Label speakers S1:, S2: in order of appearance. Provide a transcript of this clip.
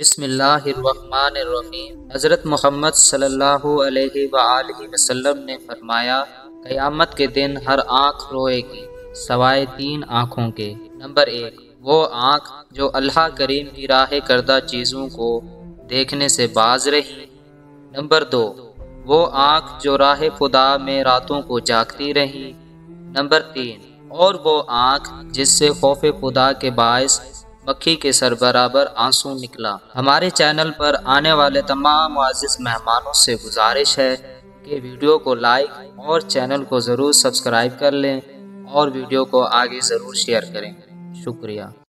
S1: बिस्मिल्लाहिर्रहमानिर्रहीम। हज़रत मोहम्मद सल्लल्लाहु अलैहि वआलिहि वसल्लम ने फरमाया, क़यामत के दिन हर आँख रोएगी सवाए तीन आँखों के। नंबर 1, वो आँख जो अल्लाह करीम की राह करदा चीज़ों को देखने से बाज रही। नंबर 2, वो आँख जो राह खुदा में रातों को जागती रही। नंबर 3, और वो आँख जिससे खौफ खुदा के बायस मक्खी के सर बराबर आंसू निकला। हमारे चैनल पर आने वाले तमाम मुअज़्ज़िज़ मेहमानों से गुजारिश है कि वीडियो को लाइक और चैनल को ज़रूर सब्सक्राइब कर लें और वीडियो को आगे ज़रूर शेयर करें। शुक्रिया।